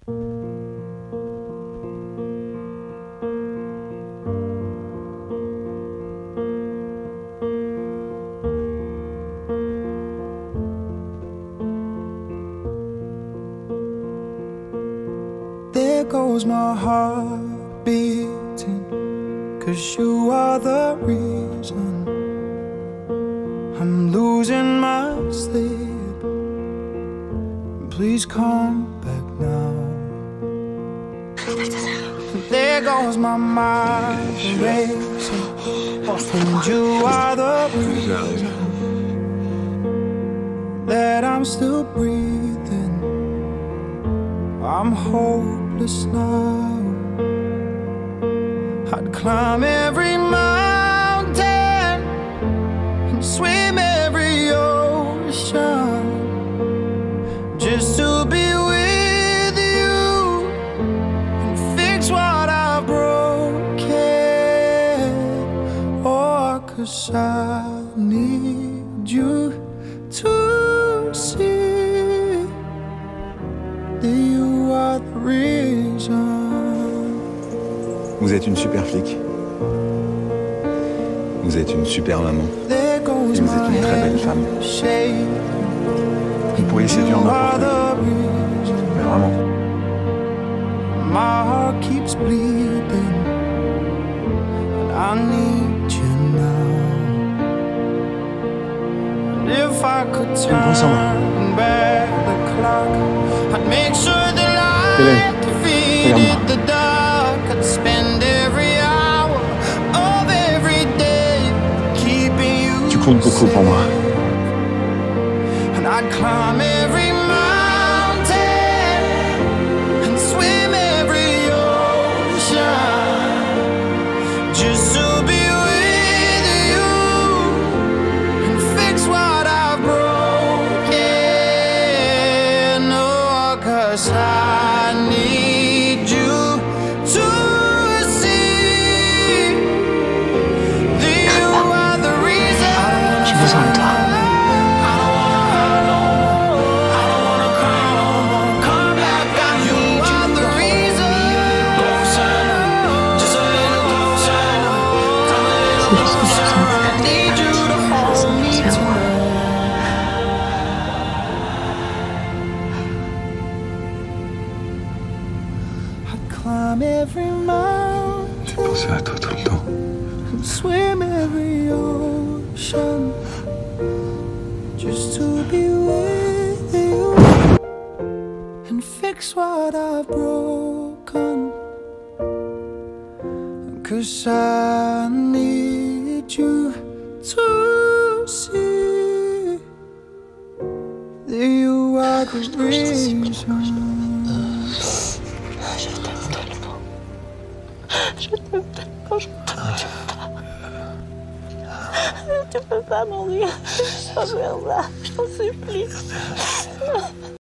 There goes my heart beating, 'cause you are the reason I'm losing my sleep. Please come back now. There goes my mind racing, and you are the reason that I'm still breathing. I'm hopeless now. I'd climb every mountain and swim every ocean just to be with you and fix what I've broken. Oh, 'cause I need you to see that you are the reason. Vous êtes une super flic. Vous êtes une super maman. Et vous êtes une très belle femme. Vous pourriez séduire n'importe qui. Mais vraiment. My heart keeps bleeding, and I need you now. And if I could turn back the clock, I'd make sure the light defeated the dark. I'd spend every hour of every day keeping you. Tu comptes beaucoup pour moi. And I'd climb every mountain and swim every ocean just to be with you and fix what I've broken. Oh, 'cause I need you to see that you are the reason. J'ai besoin de toi. Climb every mountain, J'ai pensé à toi tout le temps. and swim every ocean just to be with you and fix what I've broken. 'Cause I need you to see that you are the reason. Je t'aime tellement, je t'aime pas. Tu peux pas mourir. Je t'en supplie.